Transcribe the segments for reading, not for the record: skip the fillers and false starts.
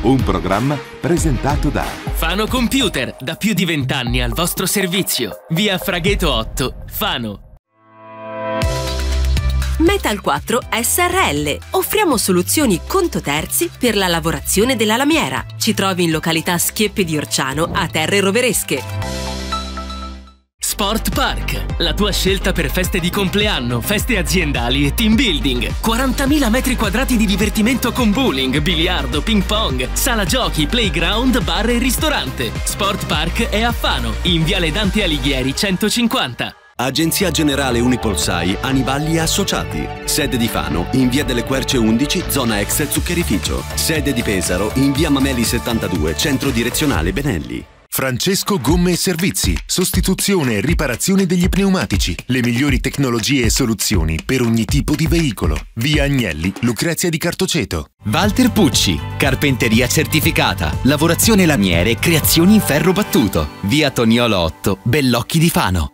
Un programma presentato da Fano Computer, da più di 20 anni al vostro servizio. Via Fragheto 8, Fano. Metal 4 SRL. Offriamo soluzioni conto terzi per la lavorazione della lamiera. Ci trovi in località Schieppe di Orciano, a Terre Roveresche. Sport Park, la tua scelta per feste di compleanno, feste aziendali e team building. 40.000 metri quadrati di divertimento con bowling, biliardo, ping pong, sala giochi, playground, bar e ristorante. Sport Park è a Fano, in Viale Dante Alighieri 150. Agenzia Generale Unipolsai Aniballi e Associati. Sede di Fano in via delle Querce 11, zona ex zuccherificio. Sede di Pesaro in via Mameli 72, centro direzionale Benelli. Francesco Gomme e Servizi, sostituzione e riparazione degli pneumatici, le migliori tecnologie e soluzioni per ogni tipo di veicolo. Via Agnelli, Lucrezia di Cartoceto. Walter Pucci, carpenteria certificata, lavorazione lamiere e creazioni in ferro battuto. Via Toniolo 8, Bellocchi di Fano.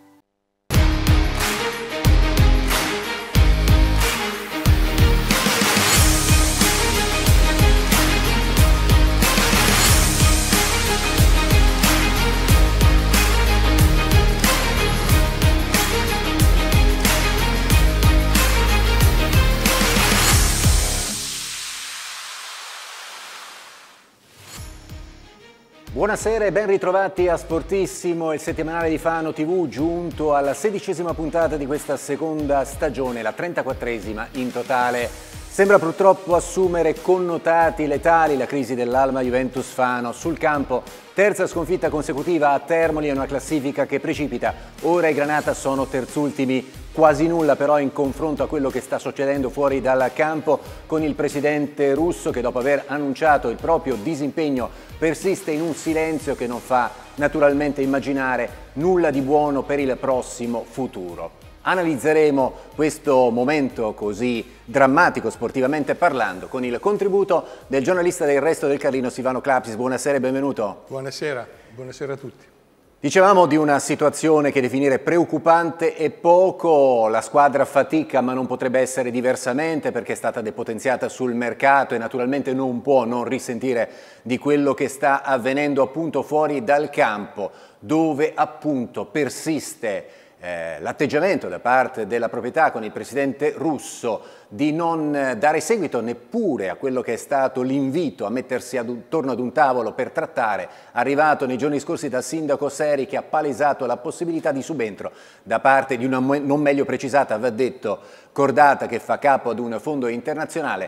Buonasera e ben ritrovati a Sportissimo, il settimanale di Fano TV, giunto alla 16ª puntata di questa seconda stagione, la 34esima in totale. Sembra purtroppo assumere connotati letali la crisi dell'Alma Juventus Fano. Sul campo, terza sconfitta consecutiva a Termoli e una classifica che precipita. Ora i Granata sono terzultimi, quasi nulla però in confronto a quello che sta succedendo fuori dal campo, con il presidente Russo che dopo aver annunciato il proprio disimpegno persiste in un silenzio che non fa naturalmente immaginare nulla di buono per il prossimo futuro. Analizzeremo questo momento così drammatico sportivamente parlando con il contributo del giornalista del Resto del Carlino Silvano Clapsis. Buonasera e benvenuto. Buonasera, buonasera a tutti. Dicevamo di una situazione che definire preoccupante è poco, la squadra fatica ma non potrebbe essere diversamente perché è stata depotenziata sul mercato e naturalmente non può non risentire di quello che sta avvenendo appunto fuori dal campo, dove appunto persiste l'atteggiamento da parte della proprietà con il presidente Russo di non dare seguito neppure a quello che è stato l'invito a mettersi attorno ad un tavolo per trattare, arrivato nei giorni scorsi dal sindaco Seri, che ha palesato la possibilità di subentro da parte di una non meglio precisata, va detto, cordata che fa capo ad un fondo internazionale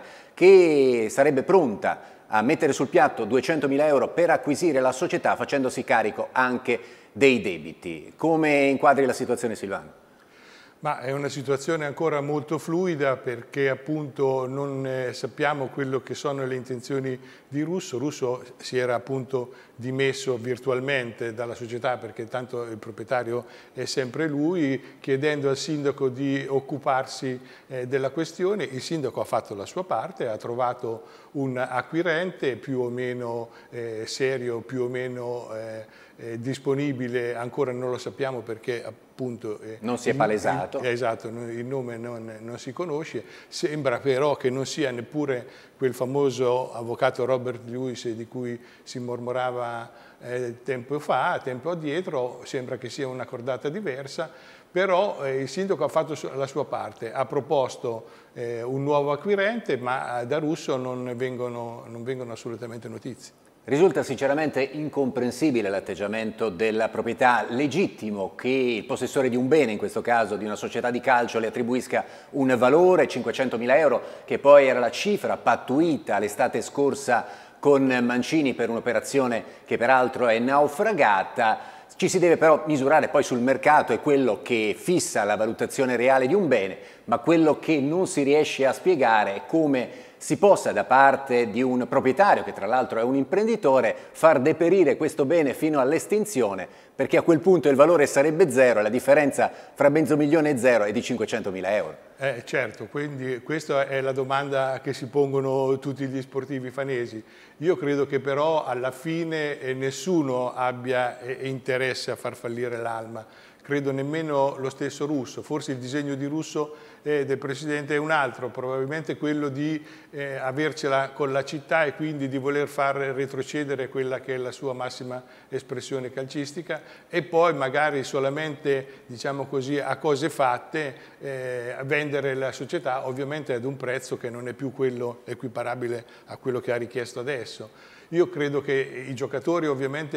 che sarebbe pronta a mettere sul piatto 200.000 euro per acquisire la società facendosi carico anche dei debiti. Come inquadri la situazione, Silvano? Ma è una situazione ancora molto fluida perché appunto non sappiamo quello che sono le intenzioni di Russo. Russo si era appunto dimesso virtualmente dalla società perché tanto il proprietario è sempre lui, chiedendo al sindaco di occuparsi della questione. Il sindaco ha fatto la sua parte, ha trovato un acquirente più o meno serio, più o meno disponibile, ancora non lo sappiamo perché appunto non si è palesato. Esatto, il nome non si conosce. Sembra però che non sia neppure quel famoso avvocato Robert Lewis di cui si mormorava tempo addietro, sembra che sia una cordata diversa, però il sindaco ha fatto la sua parte, ha proposto un nuovo acquirente, ma da Russo non vengono assolutamente notizie. Risulta sinceramente incomprensibile l'atteggiamento della proprietà, legittimo che il possessore di un bene, in questo caso di una società di calcio, le attribuisca un valore, 500.000 euro, che poi era la cifra pattuita l'estate scorsa con Mancini per un'operazione che peraltro è naufragata. Ci si deve però misurare poi sul mercato, è quello che fissa la valutazione reale di un bene, ma quello che non si riesce a spiegare è come si possa da parte di un proprietario, che tra l'altro è un imprenditore, far deperire questo bene fino all'estinzione, perché a quel punto il valore sarebbe zero e la differenza fra mezzo milione e zero è di 500.000 euro. Certo, quindi questa è la domanda che si pongono tutti gli sportivi fanesi. Io credo che però alla fine nessuno abbia interesse a far fallire l'Alma. credo nemmeno lo stesso Russo. Forse il disegno di Russo e del Presidente è un altro, probabilmente quello di avercela con la città e quindi di voler far retrocedere quella che è la sua massima espressione calcistica e poi magari solamente, diciamo così, a cose fatte vendere la società ovviamente ad un prezzo che non è più quello equiparabile a quello che ha richiesto adesso. Io credo che i giocatori ovviamente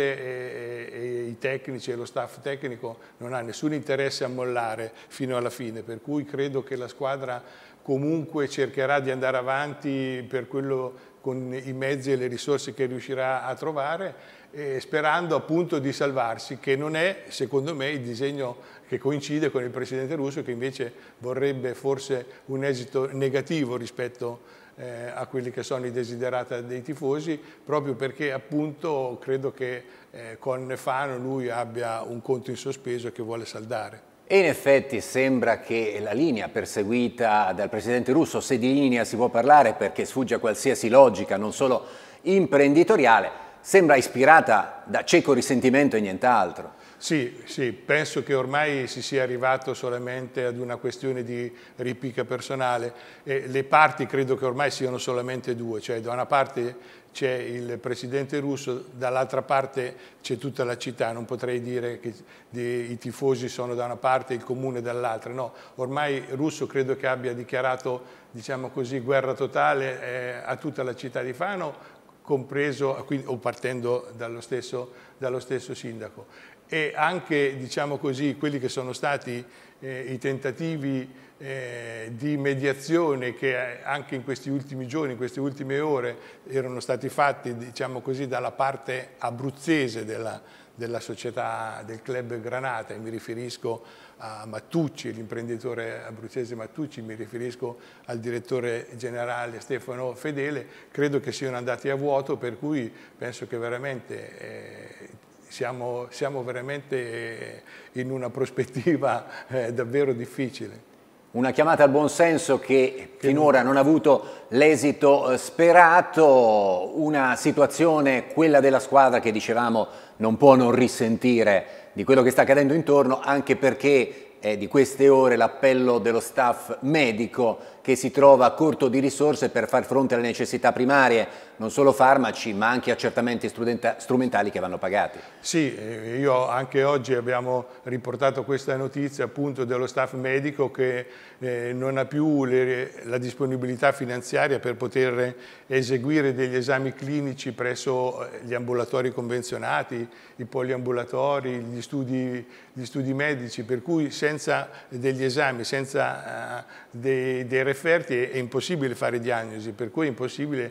e i tecnici e lo staff tecnico non ha nessun interesse a mollare fino alla fine, per cui credo che la squadra comunque cercherà di andare avanti per quello, con i mezzi e le risorse che riuscirà a trovare, sperando appunto di salvarsi, che non è secondo me il disegno che coincide con il Presidente Russo, che invece vorrebbe forse un esito negativo rispetto a quelli che sono i desiderata dei tifosi, proprio perché appunto credo che con Fano lui abbia un conto in sospeso che vuole saldare. E in effetti sembra che la linea perseguita dal Presidente Russo, se di linea si può parlare perché sfugge a qualsiasi logica, non solo imprenditoriale, sembra ispirata da cieco risentimento e nient'altro. Sì, penso che ormai si sia arrivato solamente ad una questione di ripicca personale. Le parti credo che ormai siano solamente due, cioè da una parte c'è il Presidente Russo, dall'altra parte c'è tutta la città. Non potrei dire che i tifosi sono da una parte e il comune dall'altra, no. Ormai Russo credo che abbia dichiarato, diciamo così, guerra totale a tutta la città di Fano, compreso, o partendo dallo stesso sindaco. E anche, diciamo così, quelli che sono stati i tentativi di mediazione che anche in questi ultimi giorni, in queste ultime ore erano stati fatti, diciamo così, dalla parte abruzzese della società, del club Granata, e mi riferisco a Mattucci, l'imprenditore abruzzese Mattucci, mi riferisco al direttore generale Stefano Fedele, credo che siano andati a vuoto, per cui penso che veramente siamo veramente in una prospettiva davvero difficile. Una chiamata al buonsenso che finora non ha avuto l'esito sperato, una situazione, quella della squadra, che dicevamo non può non risentire di quello che sta accadendo intorno, anche perché è di queste ore l'appello dello staff medico che si trova corto di risorse per far fronte alle necessità primarie, non solo farmaci ma anche accertamenti strumentali che vanno pagati. Sì, io anche oggi abbiamo riportato questa notizia appunto dello staff medico che non ha più la disponibilità finanziaria per poter eseguire degli esami clinici presso gli ambulatori convenzionati, i poliambulatori, gli studi medici, per cui senza degli esami, senza dei referti è impossibile fare diagnosi, per cui è impossibile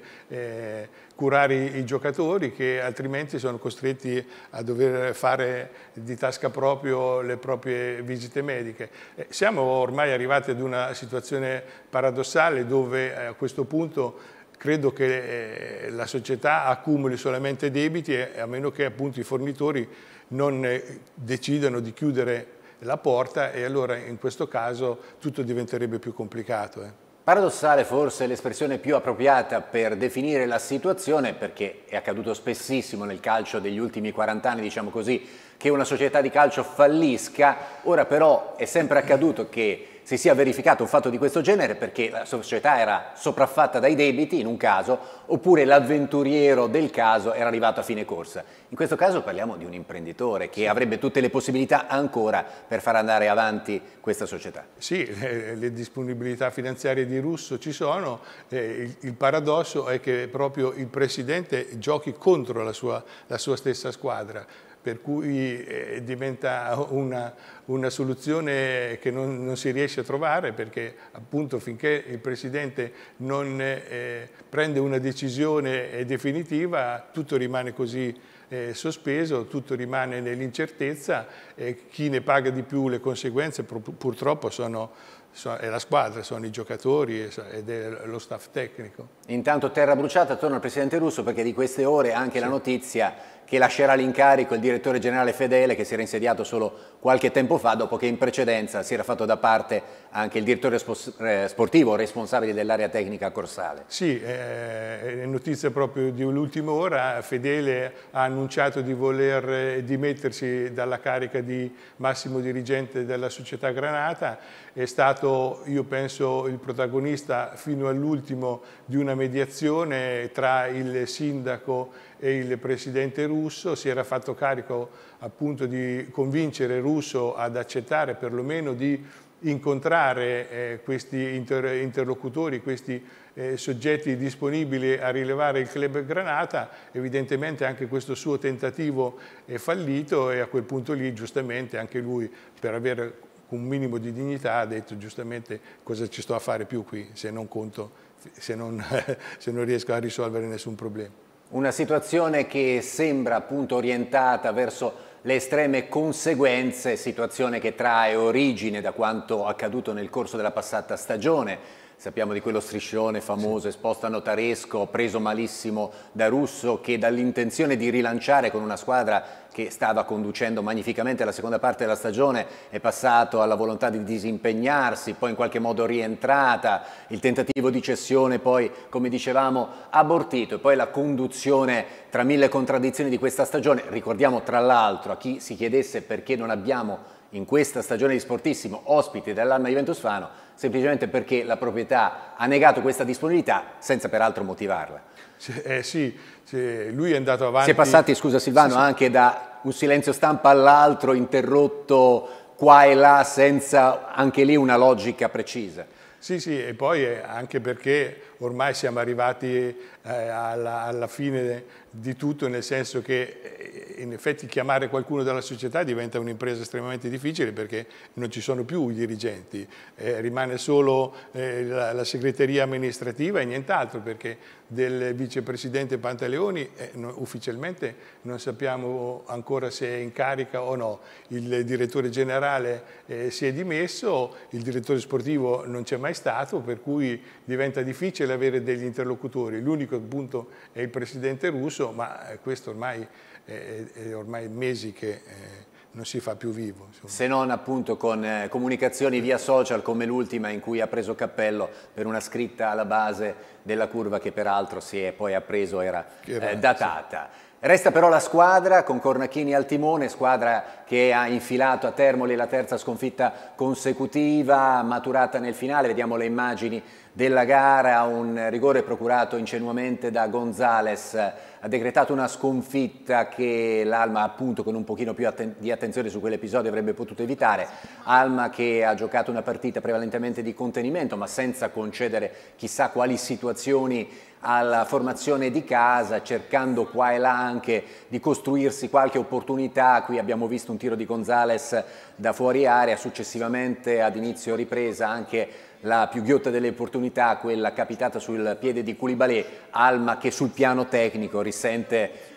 curare i giocatori, che altrimenti sono costretti a dover fare di tasca proprio le proprie visite mediche. Siamo ormai arrivati ad una situazione paradossale dove a questo punto credo che la società accumuli solamente debiti, a meno che appunto i fornitori non decidano di chiudere la porta, e allora in questo caso tutto diventerebbe più complicato. Paradossale forse è l'espressione più appropriata per definire la situazione, perché è accaduto spessissimo nel calcio degli ultimi 40 anni, diciamo così, che una società di calcio fallisca. Ora però è sempre accaduto che si sia verificato un fatto di questo genere perché la società era sopraffatta dai debiti in un caso, oppure l'avventuriero del caso era arrivato a fine corsa. In questo caso parliamo di un imprenditore che avrebbe tutte le possibilità ancora per far andare avanti questa società. Sì, le disponibilità finanziarie di Russo ci sono, il paradosso è che proprio il Presidente giochi contro la sua stessa squadra, per cui diventa una soluzione che non si riesce a trovare, perché appunto finché il Presidente non prende una decisione definitiva tutto rimane così sospeso, tutto rimane nell'incertezza, e chi ne paga di più le conseguenze purtroppo sono è la squadra, sono i giocatori ed è lo staff tecnico. Intanto terra bruciata, torna al Presidente Russo, perché di queste ore anche la notizia che lascerà l'incarico il direttore generale Fedele, che si era insediato solo qualche tempo fa, dopo che in precedenza si era fatto da parte anche il direttore sportivo responsabile dell'area tecnica Corsale. Sì, è notizia proprio di ultima ora. Fedele ha annunciato di voler dimettersi dalla carica di massimo dirigente della società Granata. È stato, io penso, il protagonista fino all'ultimo di una mediazione tra il sindaco e il presidente Russo. Si era fatto carico appunto di convincere Russo ad accettare perlomeno di incontrare questi interlocutori, questi soggetti disponibili a rilevare il club Granata. Evidentemente anche questo suo tentativo è fallito e a quel punto lì giustamente anche lui, per avere un minimo di dignità, ha detto giustamente: cosa ci sto a fare più qui se non conto, se non riesco a risolvere nessun problema. Una situazione che sembra appunto orientata verso le estreme conseguenze, situazione che trae origine da quanto accaduto nel corso della passata stagione. Sappiamo di quello striscione famoso esposto a Notaresco, preso malissimo da Russo, che dall'intenzione di rilanciare con una squadra che stava conducendo magnificamente la seconda parte della stagione è passato alla volontà di disimpegnarsi, poi in qualche modo rientrata, il tentativo di cessione poi, come dicevamo, abortito, e poi la conduzione tra mille contraddizioni di questa stagione. Ricordiamo tra l'altro, a chi si chiedesse perché non abbiamo in questa stagione di Sportissimo ospiti dell'Alma Juventus Fano, semplicemente perché la proprietà ha negato questa disponibilità senza peraltro motivarla. Sì, lui è andato avanti. Si è passati, scusa Silvano, anche da un silenzio stampa all'altro, interrotto qua e là, senza anche lì una logica precisa. Sì, e poi anche perché ormai siamo arrivati alla fine di tutto, nel senso che in effetti chiamare qualcuno dalla società diventa un'impresa estremamente difficile, perché non ci sono più i dirigenti, rimane solo la segreteria amministrativa e nient'altro, perché del vicepresidente Pantaleoni ufficialmente non sappiamo ancora se è in carica o no. Il direttore generale si è dimesso, il direttore sportivo non c'è mai stato, per cui diventa difficile avere degli interlocutori. L'unico appunto è il presidente Russo, ma questo ormai è ormai mesi che non si fa più vivo. Insomma. Se non appunto con comunicazioni via social come l'ultima, in cui ha preso cappello per una scritta alla base della curva che peraltro si è poi appreso era datata. Sì. Resta però la squadra con Cornacchini al timone, squadra che ha infilato a Termoli la terza sconfitta consecutiva, maturata nel finale. Vediamo le immagini della gara, un rigore procurato ingenuamente da Gonzales ha decretato una sconfitta che l'Alma, appunto con un pochino più di attenzione su quell'episodio, avrebbe potuto evitare. Alma che ha giocato una partita prevalentemente di contenimento, ma senza concedere chissà quali situazioni alla formazione di casa, cercando qua e là anche di costruirsi qualche opportunità. Qui abbiamo visto un tiro di Gonzales da fuori area, successivamente ad inizio ripresa anche la più ghiotta delle opportunità, quella capitata sul piede di Koulibaly. Alma che sul piano tecnico risente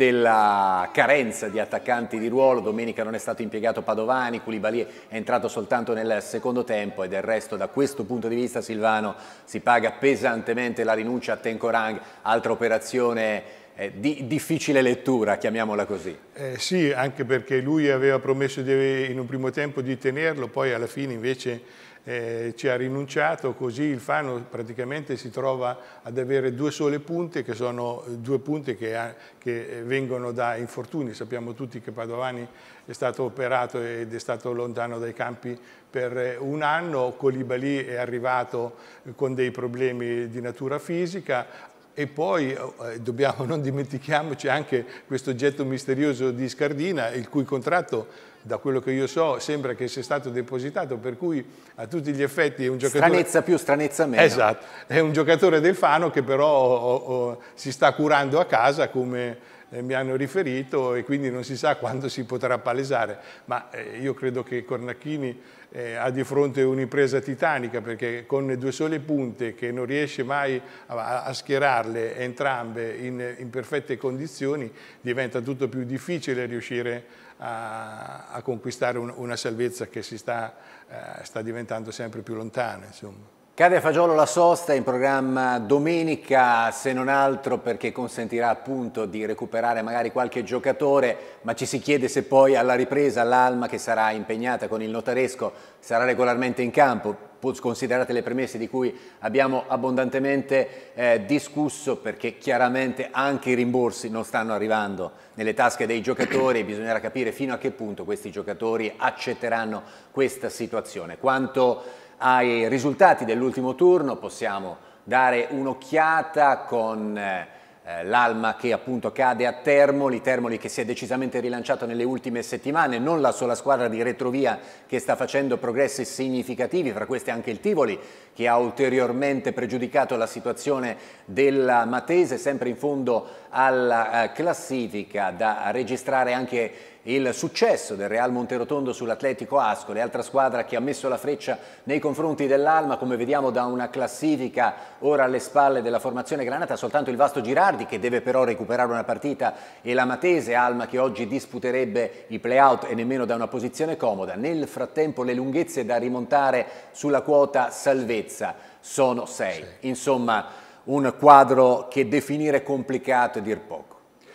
della carenza di attaccanti di ruolo. Domenica non è stato impiegato Padovani, Koulibaly è entrato soltanto nel secondo tempo, e del resto da questo punto di vista, Silvano, si paga pesantemente la rinuncia a Tenkorang, altra operazione di difficile lettura, chiamiamola così. Sì, anche perché lui aveva promesso in un primo tempo di tenerlo, poi alla fine invece ci ha rinunciato, così il Fano praticamente si trova ad avere due sole punte, che sono due punte che vengono da infortuni. Sappiamo tutti che Padovani è stato operato ed è stato lontano dai campi per un anno, Koulibaly è arrivato con dei problemi di natura fisica. E poi non dimentichiamoci anche questo oggetto misterioso di Scardina, il cui contratto, da quello che io so, sembra che sia stato depositato, per cui a tutti gli effetti è un giocatore... Stranezza più, stranezza meno. Esatto, è un giocatore del Fano che però si sta curando a casa come mi hanno riferito, e quindi non si sa quando si potrà palesare, ma io credo che Cornacchini ha di fronte un'impresa titanica, perché con 2 sole punte che non riesce mai a schierarle entrambe in perfette condizioni, diventa tutto più difficile riuscire a conquistare una salvezza che sta diventando sempre più lontana, insomma. Cade a Fagiolo la sosta, in programma domenica, se non altro perché consentirà appunto di recuperare magari qualche giocatore, ma ci si chiede se poi alla ripresa l'Alma, che sarà impegnata con il Notaresco, sarà regolarmente in campo, considerate le premesse di cui abbiamo abbondantemente discusso, perché chiaramente anche i rimborsi non stanno arrivando nelle tasche dei giocatori e bisognerà capire fino a che punto questi giocatori accetteranno questa situazione. Quanto ai risultati dell'ultimo turno possiamo dare un'occhiata con l'Alma che appunto cade a Termoli che si è decisamente rilanciato nelle ultime settimane, non la sola squadra di retrovia che sta facendo progressi significativi, fra questi anche il Tivoli che ha ulteriormente pregiudicato la situazione della Matese, sempre in fondo alla classifica. Da registrare anche il successo del Real Monterotondo sull'Atletico Ascoli, altra squadra che ha messo la freccia nei confronti dell'Alma, come vediamo da una classifica ora alle spalle della formazione granata, soltanto il Vasto Girardi che deve però recuperare una partita e la Matese, Alma che oggi disputerebbe i play-out e nemmeno da una posizione comoda. Nel frattempo le lunghezze da rimontare sulla quota salvezza sono 6, insomma un quadro che definire complicato e dir poco.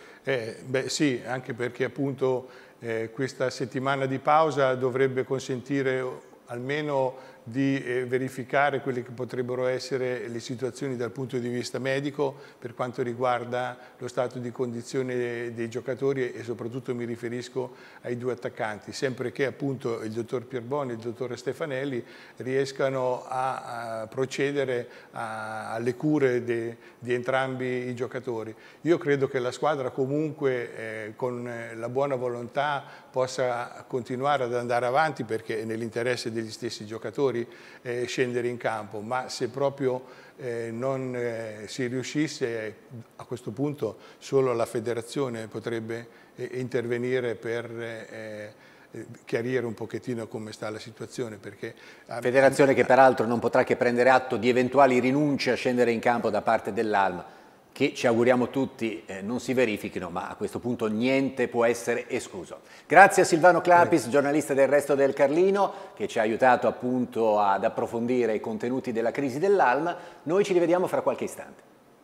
Beh sì, anche perché appunto questa settimana di pausa dovrebbe consentire almeno di verificare quelle che potrebbero essere le situazioni dal punto di vista medico per quanto riguarda lo stato di condizione dei giocatori e soprattutto mi riferisco ai 2 attaccanti, sempre che appunto il dottor Pierboni e il dottor Stefanelli riescano a procedere alle cure di entrambi i giocatori. Io credo che la squadra comunque con la buona volontà possa continuare ad andare avanti, perché è nell'interesse degli stessi giocatori scendere in campo, ma se proprio non si riuscisse, a questo punto solo la federazione potrebbe intervenire per chiarire un pochettino come sta la situazione, perché federazione che peraltro non potrà che prendere atto di eventuali rinunce a scendere in campo da parte dell'Alma, che ci auguriamo tutti non si verifichino, ma a questo punto niente può essere escluso. Grazie a Silvano Clapis, giornalista del Resto del Carlino, che ci ha aiutato appunto ad approfondire i contenuti della crisi dell'Alma. Noi ci rivediamo fra qualche istante.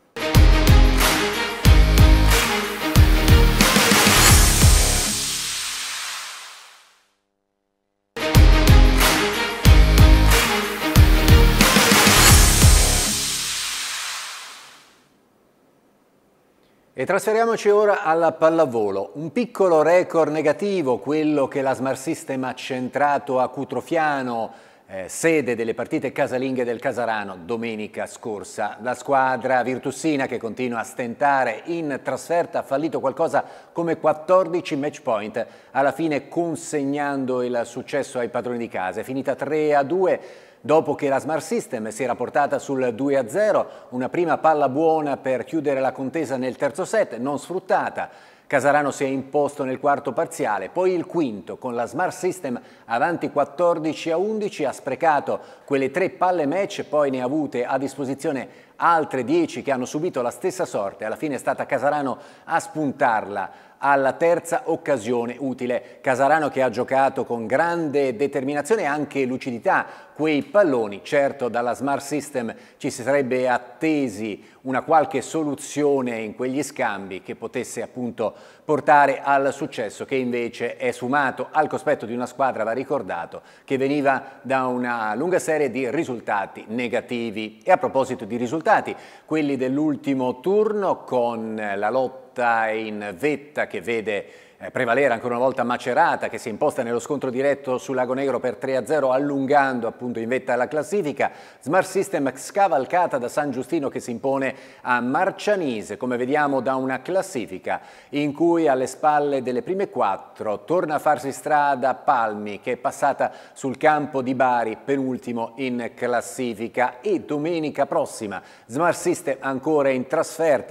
E trasferiamoci ora alla pallavolo. Un piccolo record negativo, quello che la Smart System ha centrato a Cutrofiano, sede delle partite casalinghe del Casarano domenica scorsa. La squadra virtussina, che continua a stentare in trasferta, ha fallito qualcosa come 14 match point, alla fine consegnando il successo ai padroni di casa. È finita 3-2. Dopo che la Smart System si era portata sul 2-0, una prima palla buona per chiudere la contesa nel terzo set, non sfruttata. Casarano si è imposto nel quarto parziale, poi il quinto con la Smart System avanti 14-11, ha sprecato quelle 3 palle match, poi ne ha avute a disposizione altre 10 che hanno subito la stessa sorte. Alla fine è stata Casarano a spuntarla alla terza occasione utile. Casarano che ha giocato con grande determinazione e anche lucidità quei palloni. Certo, dalla Smart System ci si sarebbe attesi una qualche soluzione in quegli scambi che potesse appunto portare al successo, che invece è sfumato al cospetto di una squadra, va ricordato, che veniva da una lunga serie di risultati negativi. E a proposito di risultati, quelli dell'ultimo turno, con la lotta in vetta che vede prevalere ancora una volta Macerata, che si è imposta nello scontro diretto sul Lago Negro per 3-0, allungando appunto in vetta la classifica. Smart System scavalcata da San Giustino, che si impone a Marcianise, come vediamo da una classifica in cui alle spalle delle prime 4 torna a farsi strada Palmi, che è passata sul campo di Bari, penultimo in classifica. E domenica prossima Smart System ancora in trasferta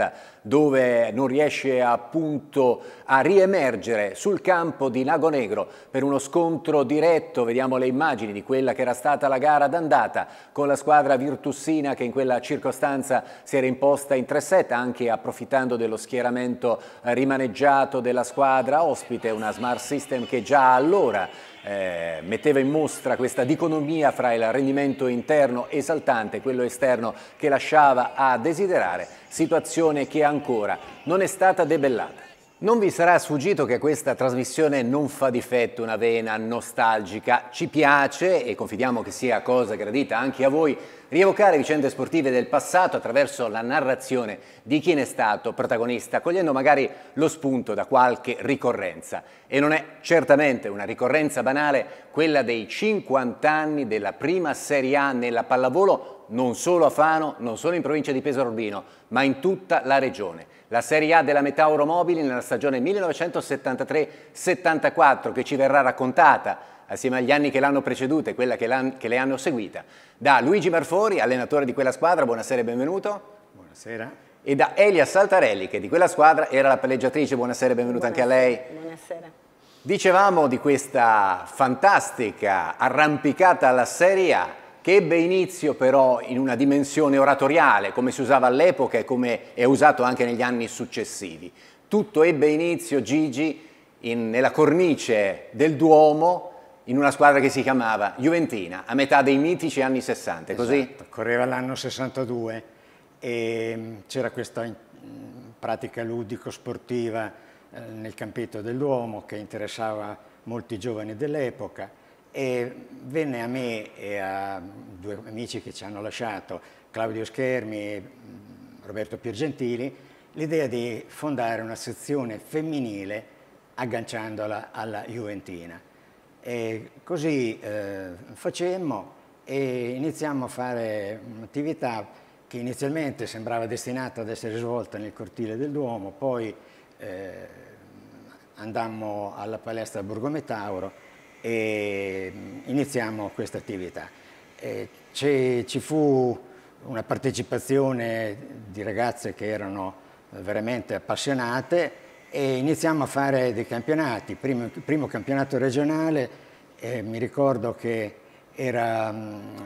dove non riesce appunto a riemergere sul campo di Lagonegro per uno scontro diretto. Vediamo le immagini di quella che era stata la gara d'andata con la squadra virtussina, che in quella circostanza si era imposta in 3-set, anche approfittando dello schieramento rimaneggiato della squadra ospite, una Smart System che già allora metteva in mostra questa dicotomia fra il rendimento interno esaltante e quello esterno che lasciava a desiderare, situazione che ancora non è stata debellata. Non vi sarà sfuggito che questa trasmissione non fa difetto una vena nostalgica. Ci piace, e confidiamo che sia cosa gradita anche a voi, rievocare vicende sportive del passato attraverso la narrazione di chi ne è stato protagonista, cogliendo magari lo spunto da qualche ricorrenza. E non è certamente una ricorrenza banale quella dei 50 anni della prima Serie A nella pallavolo, non solo a Fano, non solo in provincia di Pesaro Urbino, ma in tutta la regione. La Serie A della Metauro Mobili nella stagione 1973-74, che ci verrà raccontata assieme agli anni che l'hanno preceduta e quella che le hanno seguita, da Luigi Marfori, allenatore di quella squadra. Buonasera e benvenuto. Buonasera. E da Elia Saltarelli, che di quella squadra era la palleggiatrice. Buonasera e benvenuta anche a lei. Buonasera. Dicevamo di questa fantastica arrampicata alla Serie A, che ebbe inizio però in una dimensione oratoriale, come si usava all'epoca e come è usato anche negli anni successivi. Tutto ebbe inizio, Gigi, nella cornice del Duomo, in una squadra che si chiamava Juventina, a metà dei mitici anni 60, esatto, così? Correva l'anno 62 e c'era questa pratica ludico-sportiva nel campetto del Duomo che interessava molti giovani dell'epoca, e venne a me e a due amici che ci hanno lasciato, Claudio Schermi e Roberto Piergentili, l'idea di fondare una sezione femminile agganciandola alla Juventina. E così facemmo e iniziamo a fare un'attività che inizialmente sembrava destinata ad essere svolta nel cortile del Duomo, poi andammo alla palestra Borgo Metauro e iniziamo questa attività. Ci fu una partecipazione di ragazze che erano veramente appassionate e iniziamo a fare dei campionati. Primo campionato regionale, mi ricordo che era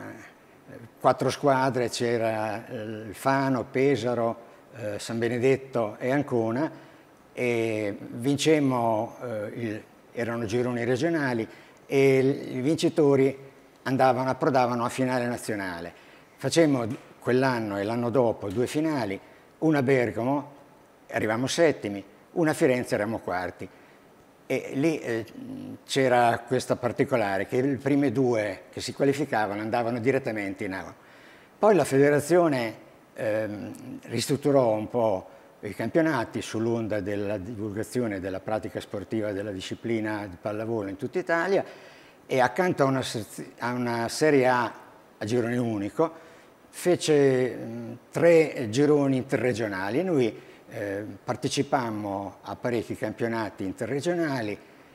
4 squadre, c'era il Fano, Pesaro, San Benedetto e Ancona, e vincemmo, erano gironi regionali, e i vincitori approdavano a finale nazionale. Facemmo quell'anno e l'anno dopo 2 finali, una a Bergamo, arrivammo settimi, una a Firenze, eravamo quarti. E lì c'era questa particolare, che le prime 2 che si qualificavano andavano direttamente in A. Poi la federazione ristrutturò un po' i campionati sull'onda della divulgazione della pratica sportiva della disciplina di pallavolo in tutta Italia, e accanto a una Serie A a girone unico fece 3 gironi interregionali e noi partecipammo a parecchi campionati interregionali,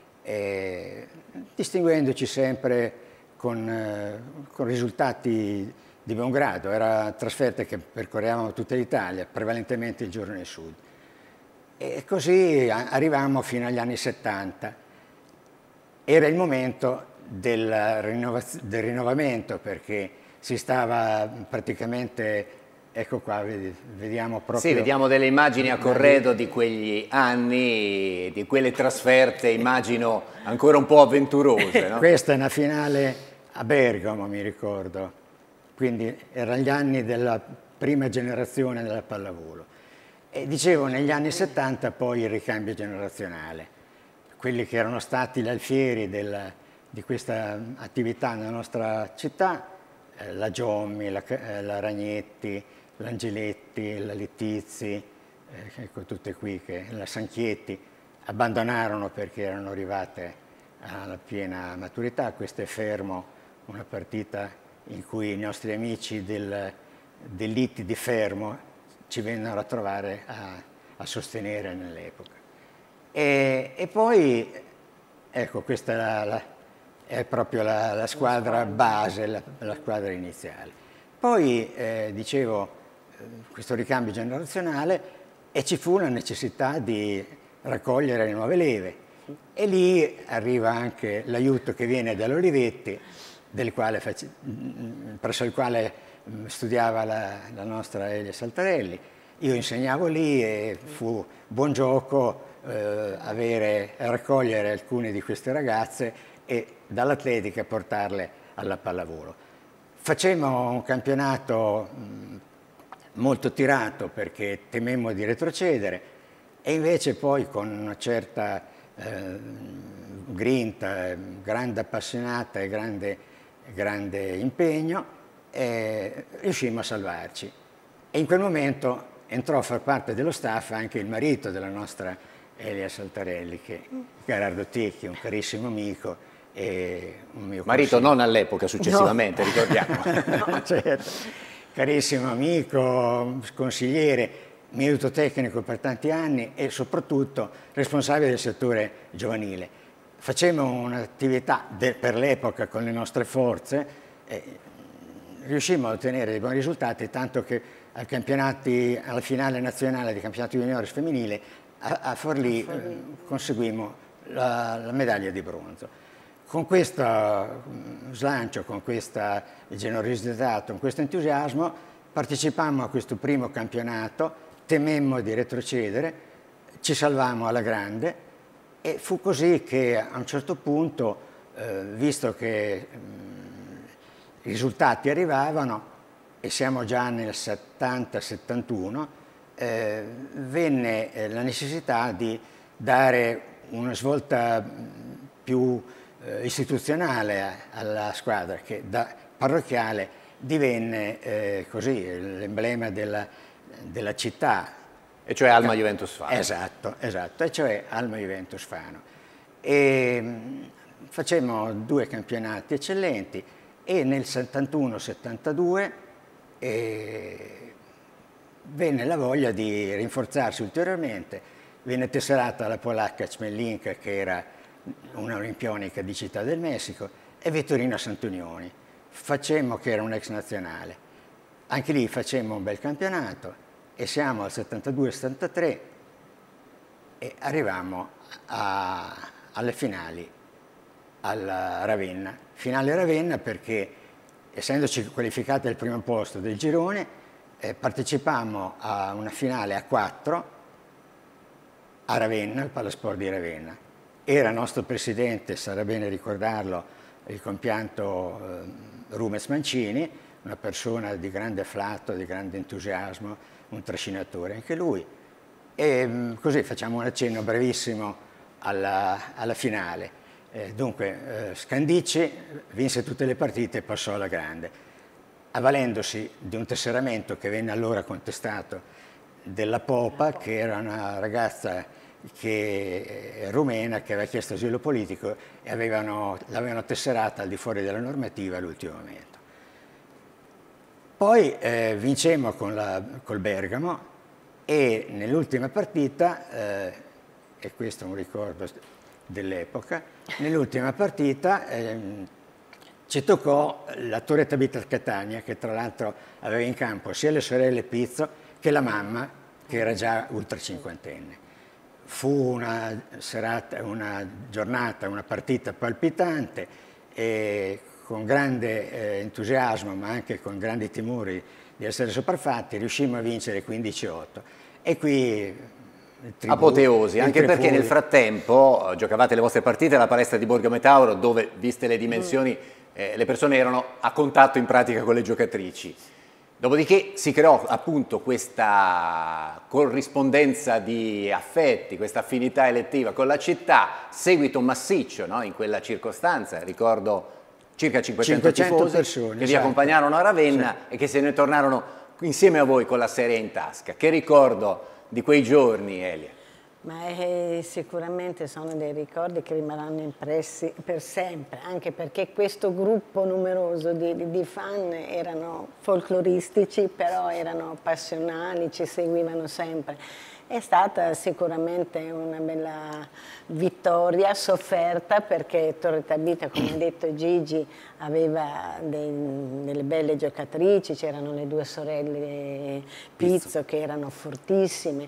distinguendoci sempre con risultati di buon grado. Era trasferte che percorrevamo tutta l'Italia, prevalentemente il girone sud. E così arrivavamo fino agli anni 70. Era il momento del rinnovamento, perché si stava praticamente, ecco qua, vediamo proprio... Sì, vediamo delle immagini a corredo di quegli anni, di quelle trasferte, immagino ancora un po' avventurose, no? Questa è una finale a Bergamo, mi ricordo. Quindi erano gli anni della prima generazione della pallavolo. E dicevo, negli anni 70 poi il ricambio generazionale. Quelli che erano stati gli alfieri di questa attività nella nostra città, la Giommi, la Ragnetti, l'Angeletti, la Littizzi, ecco tutte qui, la Sanchietti, abbandonarono perché erano arrivate alla piena maturità. Questo è Fermo, una partita in cui i nostri amici dell'IT di Fermo ci vennero a trovare a sostenere nell'epoca. E poi, ecco, questa è proprio la squadra base, la squadra iniziale. Poi, dicevo, questo ricambio generazionale, e ci fu la necessità di raccogliere le nuove leve. E lì arriva anche l'aiuto che viene dall'Olivetti, presso il quale studiava la nostra Elia Saltarelli. Io insegnavo lì e fu buon gioco raccogliere alcune di queste ragazze e dall'atletica portarle alla pallavolo. Facemmo un campionato molto tirato perché tememmo di retrocedere e invece poi con una certa grinta, grande appassionata e grande impegno riuscimmo a salvarci. E in quel momento entrò a far parte dello staff anche il marito della nostra Elia Saltarelli, Gerardo Ticchi, un carissimo amico e un mio marito non all'epoca, successivamente, no. Ricordiamo. No, certo. Carissimo amico, consigliere, mi aiuto tecnico per tanti anni e soprattutto responsabile del settore giovanile. Facemmo un'attività per l'epoca con le nostre forze e riuscimmo a ottenere dei buoni risultati, tanto che alla finale nazionale dei campionati juniores femminile a Forlì conseguimmo la medaglia di bronzo. Con questo slancio, con questa generosità, con questo entusiasmo partecipammo a questo primo campionato, tememmo di retrocedere, ci salvammo alla grande e fu così che a un certo punto, visto che i risultati arrivavano e siamo già nel 70-71, venne la necessità di dare una svolta più istituzionale alla squadra, che da parrocchiale divenne così l'emblema della città. E cioè Alma Juventus Fano. Esatto, e cioè Alma Juventus Fano. E facemmo 2 campionati eccellenti e nel 71-72 venne la voglia di rinforzarsi ulteriormente. Venne tesserata la polacca Chmelinka, che era una olimpionica di Città del Messico, e Vittorino Santunioni, che era un ex nazionale. Anche lì facemmo un bel campionato e siamo al 72-73 e arrivammo alle finali alla Ravenna. Finale Ravenna perché, essendoci qualificati al primo posto del girone, partecipammo a una finale a 4 a Ravenna, al Palasport di Ravenna. Era nostro presidente, sarà bene ricordarlo, il compianto Rumes Mancini, una persona di grande afflato, di grande entusiasmo, un trascinatore anche lui. E così facciamo un accenno brevissimo alla finale. Dunque Scandicci vinse tutte le partite e passò alla grande, avvalendosi di un tesseramento che venne allora contestato della Popa, che era una ragazza rumena che aveva chiesto asilo politico e l'avevano tesserata al di fuori della normativa all'ultimo momento. Poi vincemmo col Bergamo e nell'ultima partita, e questo è un ricordo dell'epoca, nell'ultima partita ci toccò la Torre Tabita Catania, che tra l'altro aveva in campo sia le sorelle Pizzo che la mamma, che era già ultra cinquantenne. Fu una giornata, una partita palpitante e con grande entusiasmo, ma anche con grandi timori di essere sopraffatti, riuscimmo a vincere 15-8. E qui apoteosi, anche perché nel frattempo giocavate le vostre partite alla palestra di Borgo Metauro, dove, viste le dimensioni, le persone erano a contatto in pratica con le giocatrici. Dopodiché si creò appunto questa corrispondenza di affetti, questa affinità elettiva con la città, seguito massiccio, no? In quella circostanza, ricordo circa 500 tifosi persone, che vi accompagnarono a Ravenna, sì, e che se ne tornarono insieme a voi con la serie in tasca. Che ricordo di quei giorni, Elia? Ma sicuramente sono dei ricordi che rimarranno impressi per sempre, anche perché questo gruppo numeroso di fan erano folcloristici, però erano passionali, ci seguivano sempre. È stata sicuramente una bella vittoria, sofferta, perché Torre Tabita, come ha detto Gigi, aveva delle belle giocatrici, c'erano le 2 sorelle Pizzo che erano fortissime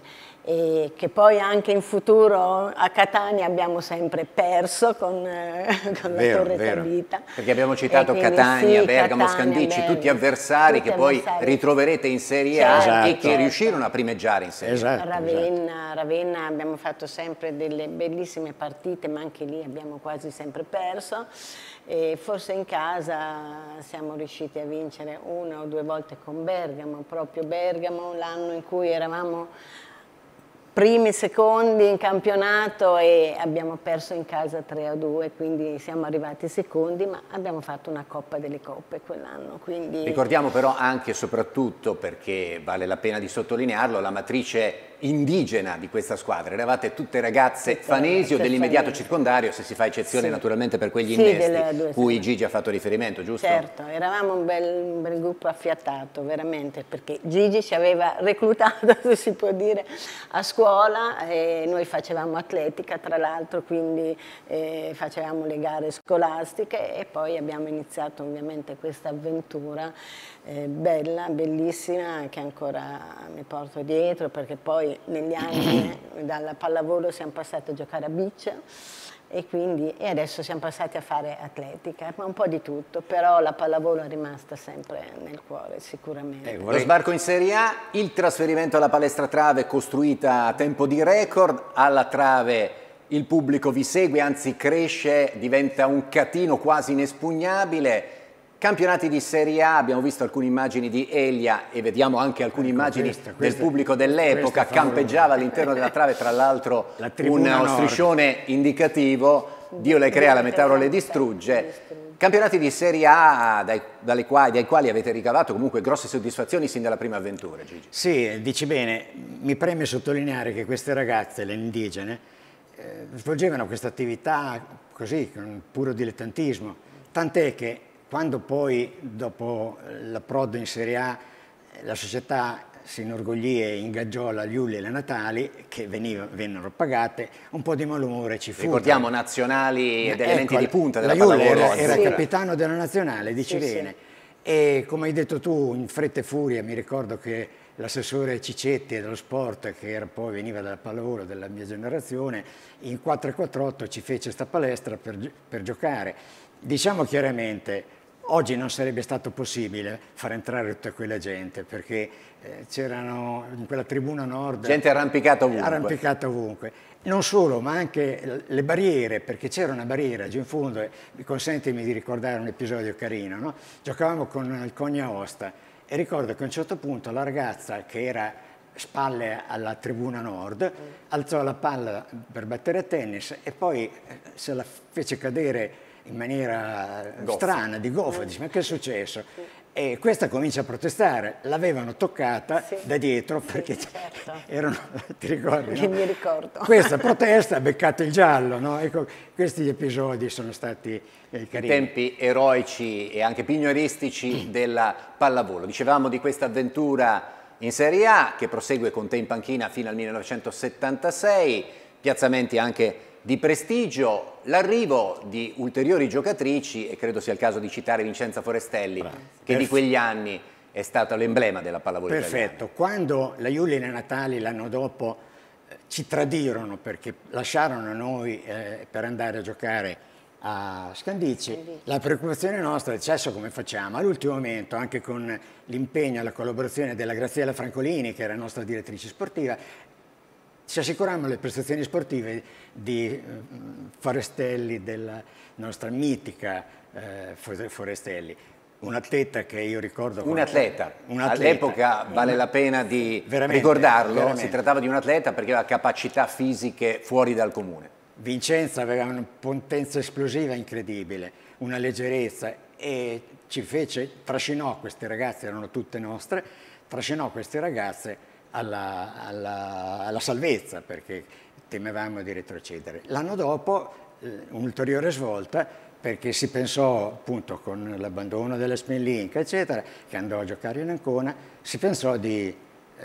e che poi anche in futuro a Catania abbiamo sempre perso con la Torre Tabita. Perché abbiamo citato Catania, sì, Bergamo, Catania, Scandicci, Bergamo, tutti avversari che poi ritroverete in Serie A, certo, e che riuscirono a primeggiare in Serie A. Ravenna abbiamo fatto sempre delle bellissime partite, ma anche lì abbiamo quasi sempre perso. E forse in casa siamo riusciti a vincere 1 o 2 volte con Bergamo, proprio Bergamo, l'anno in cui eravamo primi, secondi in campionato e abbiamo perso in casa 3-2, quindi siamo arrivati secondi, ma abbiamo fatto una Coppa delle Coppe quell'anno. Ricordiamo però anche e soprattutto, perché vale la pena di sottolinearlo, la matrice indigena di questa squadra. Eravate tutte ragazze fanesi o dell'immediato circondario, se si fa eccezione naturalmente per quegli innesti cui Gigi ha fatto riferimento, giusto? Certo, eravamo un bel gruppo affiatato, veramente, perché Gigi ci aveva reclutato, se si può dire, a scuola, e noi facevamo atletica tra l'altro, quindi facevamo le gare scolastiche, e poi abbiamo iniziato ovviamente questa avventura bella, bellissima, che ancora mi porto dietro, perché poi negli anni dalla pallavolo siamo passati a giocare a beach e adesso siamo passati a fare atletica, ma un po' di tutto, però la pallavolo è rimasta sempre nel cuore sicuramente. Lo sbarco in Serie A, il trasferimento alla palestra Trave costruita a tempo di record, alla Trave il pubblico vi segue, anzi cresce, diventa un catino quasi inespugnabile. Campionati di Serie A, abbiamo visto alcune immagini di Elia e vediamo anche alcune immagini del pubblico dell'epoca, campeggiava all'interno della Trave, tra l'altro uno striscione indicativo, Dio le crea, la meteoro le distrugge. Campionati di Serie A dai quali avete ricavato comunque grosse soddisfazioni sin dalla prima avventura, Gigi. Sì, dici bene, mi preme sottolineare che queste ragazze, le indigene, svolgevano questa attività così, con puro dilettantismo, tant'è che quando poi, dopo l'approdo in Serie A, la società si inorgoglì e ingaggiò la Iulia e la Natali, che vennero pagate, un po' di malumore ci fu. Ricordiamo nazionali ed elementi di punta della pallavolo. La Iulia era capitano della nazionale, dici bene. E come hai detto tu, in fretta e furia, mi ricordo che l'assessore Cicetti dello sport, che poi veniva dalla pallavolo della mia generazione, in 4-4-8 ci fece questa palestra per giocare. Diciamo chiaramente, oggi non sarebbe stato possibile far entrare tutta quella gente, perché c'erano in quella tribuna nord... Gente arrampicata ovunque. Arrampicata ovunque. Non solo, ma anche le barriere, perché c'era una barriera giù in fondo, consentimi di ricordare un episodio carino, no? Giocavamo con il Cogna Aosta e ricordo che a un certo punto la ragazza, che era spalle alla tribuna nord, alzò la palla per battere a tennis e poi se la fece cadere in maniera strana, di goffa, dice: ma che è successo? E questa comincia a protestare, l'avevano toccata da dietro perché erano, ti ricordi? No? Mi ricordo. Questa protesta ha beccato il giallo, no? Ecco, questi episodi sono stati carini. Tempi eroici e anche pionieristici della pallavolo. Dicevamo di questa avventura in Serie A che prosegue con te in panchina fino al 1976, piazzamenti anche di prestigio, l'arrivo di ulteriori giocatrici, e credo sia il caso di citare Vincenza Forestelli, che di quegli anni è stata l'emblema della pallavolo italiana. Perfetto, quando la Iulia e la Natali l'anno dopo ci tradirono perché lasciarono noi per andare a giocare a Scandicci, la preoccupazione nostra è adesso come facciamo? All'ultimo momento, anche con l'impegno e la collaborazione della Graziella Francolini, che era nostra direttrice sportiva, ci assicurammo le prestazioni sportive di Forestelli, della nostra mitica Forestelli, un atleta che io ricordo... Un atleta. All'epoca vale la pena di ricordarlo, si trattava di un atleta perché aveva capacità fisiche fuori dal comune. Vincenza aveva una potenza esplosiva incredibile, una leggerezza, e trascinò queste ragazze, erano tutte nostre, trascinò queste ragazze alla salvezza, perché temevamo di retrocedere. L'anno dopo un'ulteriore svolta, perché si pensò appunto con l'abbandono della Spenlink eccetera, che andò a giocare in Ancona, si pensò di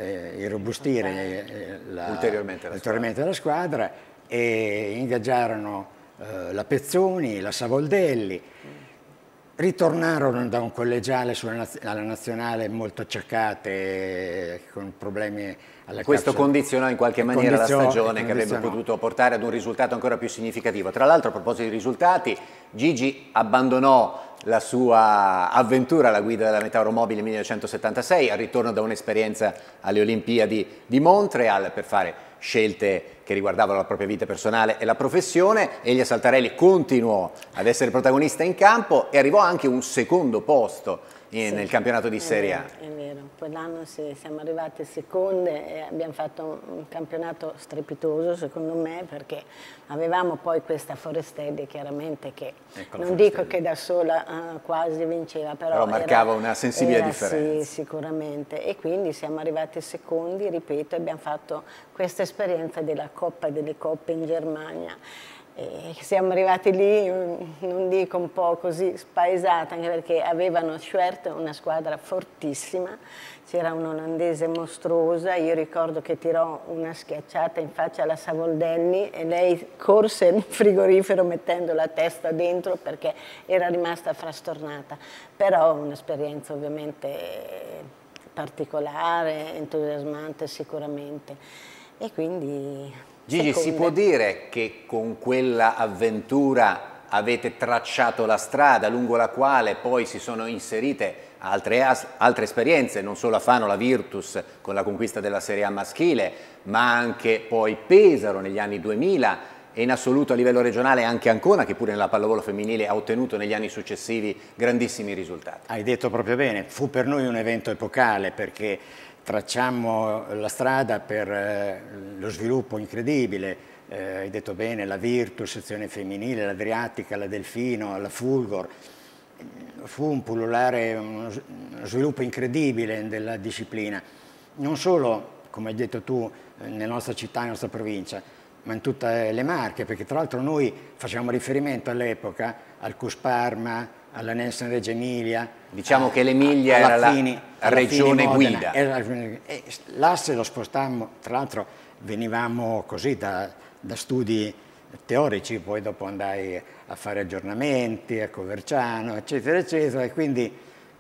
irrobustire ulteriormente la squadra e ingaggiarono la Pezzoni, la Savoldelli. Ritornarono da un collegiale alla nazionale molto acciaccate, con problemi alla Questo condizionò in qualche maniera la stagione che avrebbe potuto portare ad un risultato ancora più significativo. Tra l'altro, a proposito di risultati, Gigi abbandonò la sua avventura alla guida della Metauro Mobile nel 1976, al ritorno da un'esperienza alle Olimpiadi di Montreal per fare scelte che riguardavano la propria vita personale e la professione. Elia Saltarelli continuò ad essere protagonista in campo e arrivò anche un secondo posto nel campionato di Serie A. È vero, quell'anno siamo arrivati seconde e abbiamo fatto un campionato strepitoso secondo me, perché avevamo poi questa Forestelli chiaramente che non dico che da sola quasi vinceva, però marcava una sensibile differenza. Sì, sicuramente, e quindi siamo arrivati secondi, ripeto, e abbiamo fatto questa esperienza della Coppa delle Coppe in Germania. E siamo arrivati lì, non dico un po' così spaesata, anche perché avevano Schwert, una squadra fortissima, c'era un'olandese mostruosa, io ricordo che tirò una schiacciata in faccia alla Savoldelli e lei corse nel frigorifero mettendo la testa dentro perché era rimasta frastornata, però un'esperienza ovviamente particolare, entusiasmante sicuramente, e quindi... Gigi, si può dire che con quella avventura avete tracciato la strada lungo la quale poi si sono inserite altre esperienze, non solo a Fano, la Virtus con la conquista della Serie A maschile, ma anche poi Pesaro negli anni 2000 e in assoluto a livello regionale anche Ancona, che pure nella pallavolo femminile ha ottenuto negli anni successivi grandissimi risultati. Hai detto proprio bene, fu per noi un evento epocale perché tracciammo la strada per lo sviluppo incredibile, hai detto bene, la Virtus, sezione femminile, l'Adriatica, la Delfino, la Fulgor. Fu un pullulare, uno sviluppo incredibile della disciplina, non solo, come hai detto tu, nella nostra città, nella nostra provincia, ma in tutte le Marche, perché tra l'altro noi facevamo riferimento all'epoca al CUS Parma, alla Nelson Reggio Emilia. Diciamo che l'Emilia era la regione guida. L'asse lo spostammo, tra l'altro venivamo così da studi teorici, poi dopo andai a fare aggiornamenti a Coverciano, eccetera, eccetera, e quindi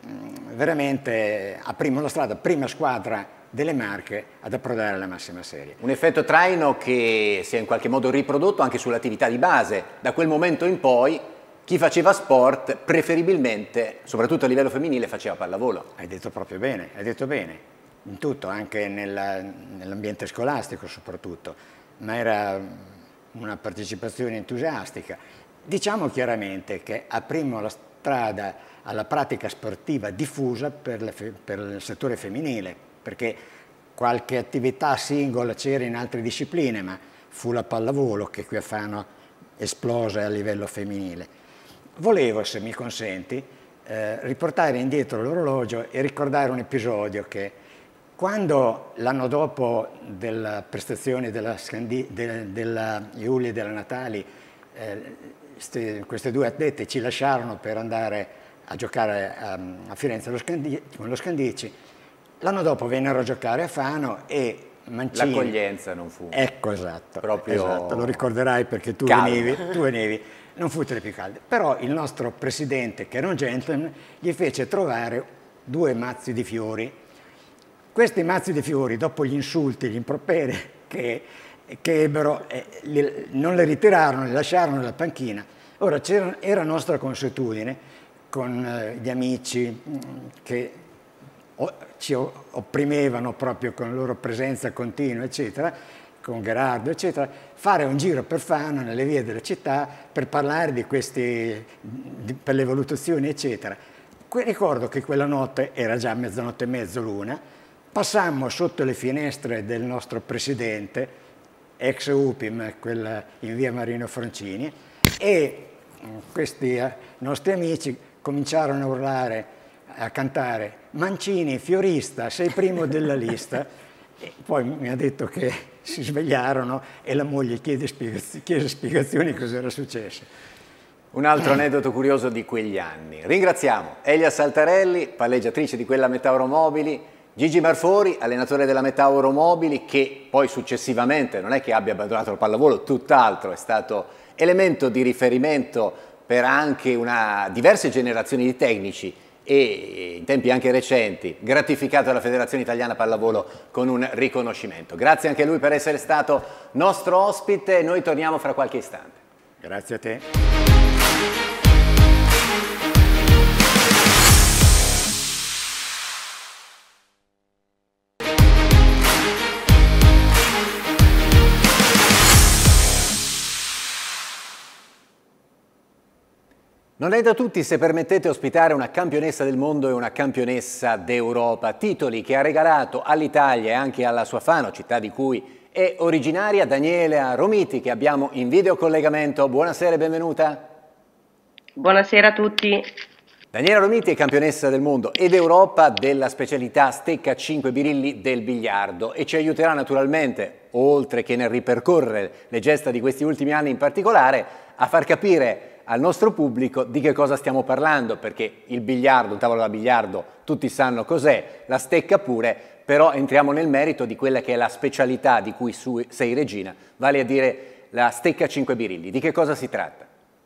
veramente aprimmo la strada, prima squadra delle Marche ad approdare alla massima serie. Un effetto traino che si è in qualche modo riprodotto anche sull'attività di base. Da quel momento in poi chi faceva sport, preferibilmente, soprattutto a livello femminile, faceva pallavolo. Hai detto proprio bene, hai detto bene, in tutto, anche nell'ambiente scolastico soprattutto, ma era una partecipazione entusiastica. Diciamo chiaramente che aprimmo la strada alla pratica sportiva diffusa per il settore femminile, perché qualche attività singola c'era in altre discipline, ma fu la pallavolo che qui a Fano esplose a livello femminile. Volevo, se mi consenti, riportare indietro l'orologio e ricordare un episodio che quando l'anno dopo della prestazione della Iuli e della Natali queste due atlete ci lasciarono per andare a giocare a Firenze con lo Scandicci, l'anno dopo vennero a giocare a Fano e Mancini... L'accoglienza non fu... Ecco, esatto. Proprio esatto, lo ricorderai perché tu venivi, non fu tra le più calde. Però il nostro presidente, che era un gentleman, gli fece trovare 2 mazzi di fiori. Questi mazzi di fiori, dopo gli insulti, gli improperi che ebbero, non le ritirarono, le lasciarono nella panchina. Ora, era nostra consuetudine, con gli amici che ci opprimevano proprio con la loro presenza continua, eccetera, con Gherardo, eccetera, fare un giro per Fano, nelle vie della città, per parlare di per le valutazioni, eccetera. Ricordo che quella notte, era già mezzanotte e mezzo, l'una, passammo sotto le finestre del nostro presidente, ex UPIM, quella in via Marino Francini, e questi nostri amici cominciarono a urlare, a cantare: Mancini, fiorista, sei primo della lista. E poi mi ha detto che si svegliarono e la moglie chiese spiegazioni cosa era successo. Un altro aneddoto curioso di quegli anni. Ringraziamo Elia Saltarelli, palleggiatrice di quella Metauro Mobili, Gigi Marfori, allenatore della Metauro Mobili, che poi successivamente non è che abbia abbandonato il pallavolo, tutt'altro, è stato elemento di riferimento per anche diverse generazioni di tecnici e in tempi anche recenti gratificato la Federazione Italiana Pallavolo con un riconoscimento. Grazie anche a lui per essere stato nostro ospite, noi torniamo fra qualche istante. Grazie a te. Non è da tutti, se permettete, ospitare una campionessa del mondo e una campionessa d'Europa, titoli che ha regalato all'Italia e anche alla sua Fano, città di cui è originaria, Daniela Romiti, che abbiamo in videocollegamento. Buonasera e benvenuta. Buonasera a tutti. Daniela Romiti è campionessa del mondo ed Europa della specialità stecca 5 birilli del biliardo e ci aiuterà naturalmente, oltre che nel ripercorrere le gesta di questi ultimi anni in particolare, a far capire al nostro pubblico di che cosa stiamo parlando, perché il biliardo, un tavolo da biliardo, tutti sanno cos'è, la stecca pure, però entriamo nel merito di quella che è la specialità di cui sei regina, vale a dire la stecca 5 birilli. Di che cosa si tratta?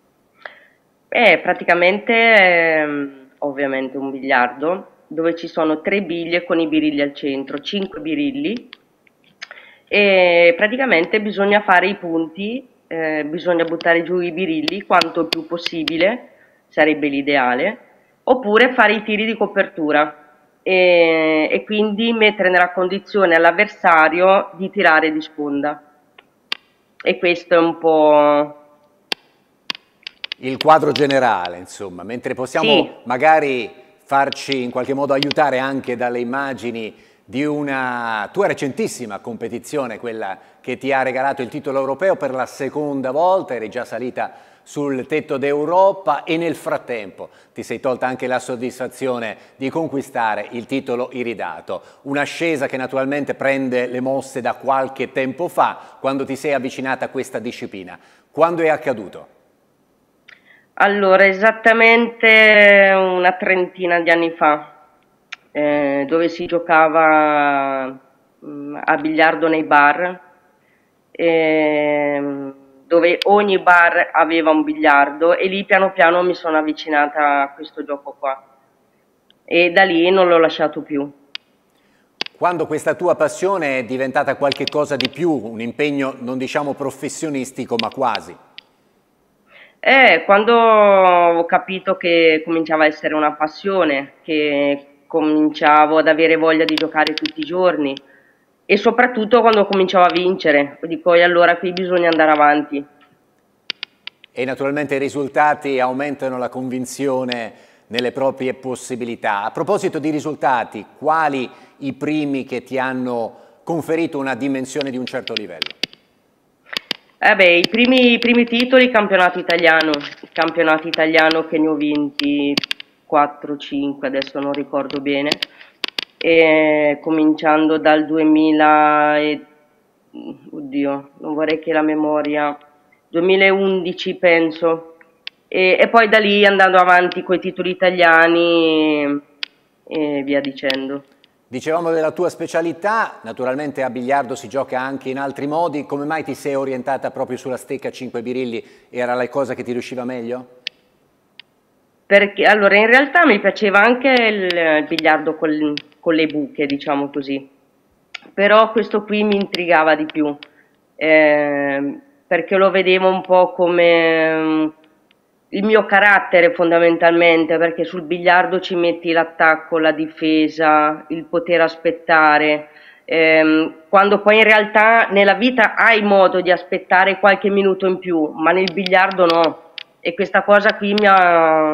Praticamente ovviamente un biliardo dove ci sono 3 biglie con i birilli al centro, 5 birilli, e praticamente bisogna fare i punti. Bisogna buttare giù i birilli quanto più possibile, sarebbe l'ideale, oppure fare i tiri di copertura e quindi mettere nella condizione all'avversario di tirare di sponda. E questo è un po' il quadro generale, insomma, mentre possiamo magari farci in qualche modo aiutare anche dalle immagini di una tua recentissima competizione, quella che ti ha regalato il titolo europeo per la seconda volta, eri già salita sul tetto d'Europa e nel frattempo ti sei tolta anche la soddisfazione di conquistare il titolo iridato. Un'ascesa che naturalmente prende le mosse da qualche tempo fa, quando ti sei avvicinata a questa disciplina. Quando è accaduto? Allora, esattamente una trentina di anni fa. Dove si giocava a biliardo nei bar, dove ogni bar aveva un biliardo, e lì piano piano mi sono avvicinata a questo gioco qua e da lì non l'ho lasciato più. Quando questa tua passione è diventata qualche cosa di più, un impegno non diciamo professionistico ma quasi? Quando ho capito che cominciava a essere una passione, che cominciavo ad avere voglia di giocare tutti i giorni e soprattutto quando cominciavo a vincere, dico e allora qui bisogna andare avanti. E naturalmente i risultati aumentano la convinzione nelle proprie possibilità. A proposito di risultati, quali i primi che ti hanno conferito una dimensione di un certo livello? I primi titoli, il campionato italiano che ne ho vinti 4-5, adesso non ricordo bene, e cominciando dal 2000 oddio, non vorrei che la memoria, 2011 penso, e poi da lì andando avanti con i titoli italiani e via dicendo. Dicevamo della tua specialità, naturalmente a biliardo si gioca anche in altri modi, come mai ti sei orientata proprio sulla stecca 5 birilli? Era la cosa che ti riusciva meglio? Perché allora in realtà mi piaceva anche il biliardo con le buche, diciamo così, però questo qui mi intrigava di più, perché lo vedevo un po' come il mio carattere fondamentalmente, perché sul biliardo ci metti l'attacco, la difesa, il poter aspettare, quando poi in realtà nella vita hai modo di aspettare qualche minuto in più, ma nel biliardo no. E questa cosa qui mi ha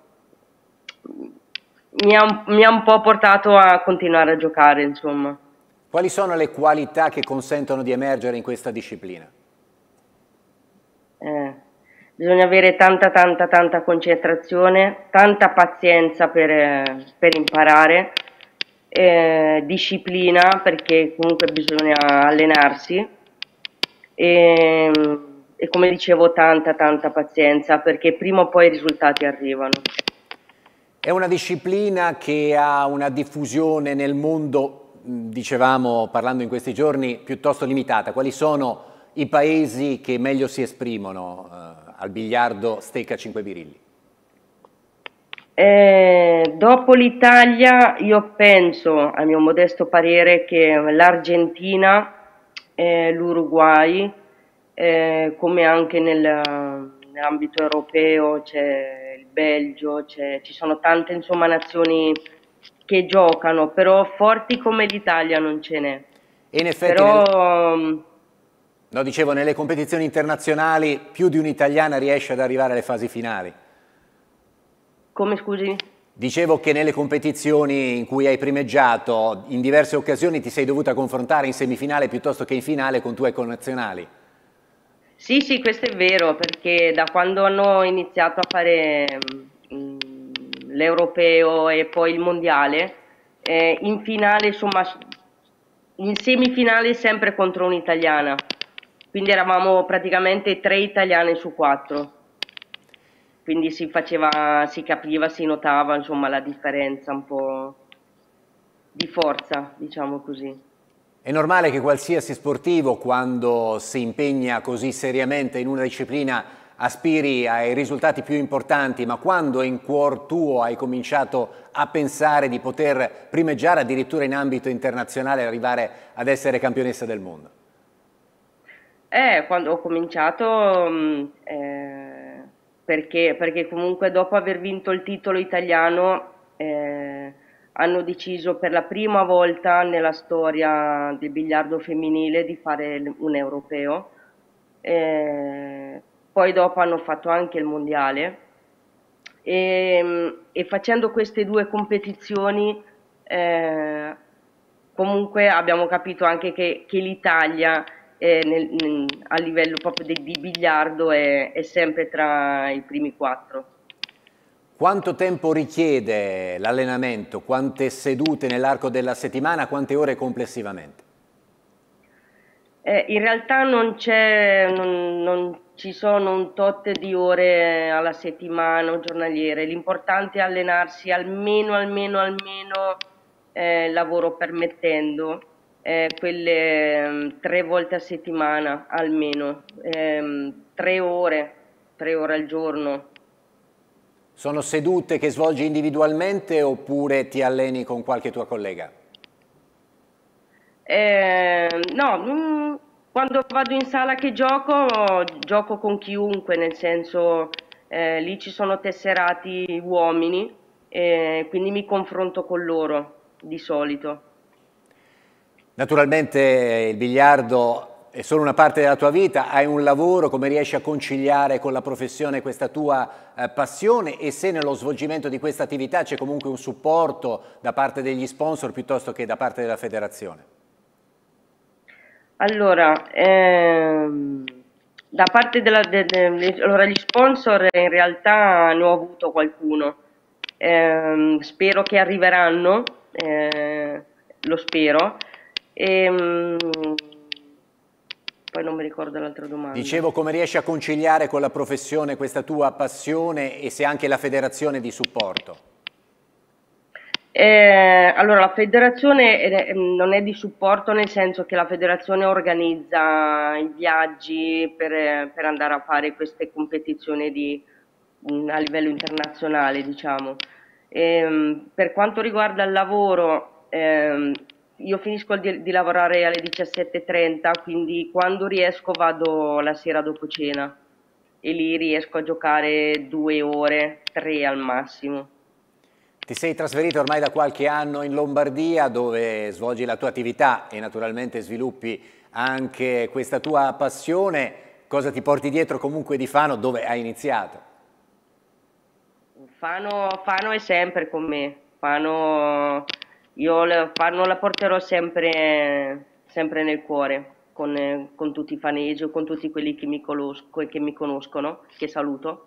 un po' portato a continuare a giocare, insomma. Quali sono le qualità che consentono di emergere in questa disciplina? Bisogna avere tanta concentrazione, tanta pazienza per imparare, disciplina, perché comunque bisogna allenarsi, e come dicevo tanta pazienza, perché prima o poi i risultati arrivano. È una disciplina che ha una diffusione nel mondo, dicevamo parlando in questi giorni, piuttosto limitata. Quali sono i paesi che meglio si esprimono al biliardo stecca 5 birilli? Dopo l'Italia io penso, a mio modesto parere, che l'Argentina, l'Uruguay, come anche nell'ambito europeo c'è il Belgio, ci sono tante insomma nazioni che giocano, però forti come l'Italia non ce n'è. E in effetti, però, no, dicevo, nelle competizioni internazionali più di un'italiana riesce ad arrivare alle fasi finali. Come scusi? Dicevo che nelle competizioni in cui hai primeggiato, in diverse occasioni ti sei dovuta confrontare in semifinale piuttosto che in finale con tuoi connazionali. Sì, sì, questo è vero, perché da quando hanno iniziato a fare l'europeo e poi il mondiale, in finale, insomma, in semifinale sempre contro un'italiana, quindi eravamo praticamente 3 italiane su 4, quindi si capiva, si notava insomma la differenza un po' di forza, diciamo così. È normale che qualsiasi sportivo, quando si impegna così seriamente in una disciplina, aspiri ai risultati più importanti, ma quando in cuor tuo hai cominciato a pensare di poter primeggiare addirittura in ambito internazionale e arrivare ad essere campionessa del mondo? Quando ho cominciato, perché comunque dopo aver vinto il titolo italiano, hanno deciso per la prima volta nella storia del biliardo femminile di fare un europeo, poi dopo hanno fatto anche il mondiale e facendo queste 2 competizioni comunque abbiamo capito anche che l'Italia a livello proprio di biliardo è sempre tra i primi 4. Quanto tempo richiede l'allenamento? Quante sedute nell'arco della settimana? Quante ore complessivamente? In realtà non ci sono un tot di ore alla settimana o giornaliere, l'importante è allenarsi almeno lavoro permettendo, quelle 3 volte a settimana almeno, 3 ore al giorno. Sono sedute che svolgi individualmente oppure ti alleni con qualche tua collega? No, quando vado in sala che gioco con chiunque, nel senso lì ci sono tesserati uomini, quindi mi confronto con loro di solito. Naturalmente il biliardo è solo una parte della tua vita, hai un lavoro, come riesci a conciliare con la professione questa tua passione e se nello svolgimento di questa attività c'è comunque un supporto da parte degli sponsor piuttosto che da parte della federazione? Allora, da parte allora, gli sponsor in realtà ne ho avuto qualcuno, spero che arriveranno, lo spero. Poi non mi ricordo l'altra domanda. Dicevo, come riesci a conciliare con la professione questa tua passione e se anche la federazione di supporto? Allora, la federazione non è di supporto nel senso che la federazione organizza i viaggi per andare a fare queste competizioni a livello internazionale, diciamo. Per quanto riguarda il lavoro, io finisco di lavorare alle 17:30, quindi quando riesco vado la sera dopo cena e lì riesco a giocare 2 ore, 3 al massimo. Ti sei trasferito ormai da qualche anno in Lombardia dove svolgi la tua attività e naturalmente sviluppi anche questa tua passione. Cosa ti porti dietro comunque di Fano dove hai iniziato? Fano è sempre con me, Fano la porterò sempre nel cuore con tutti i fanesi o con tutti quelli che mi conoscono, che saluto.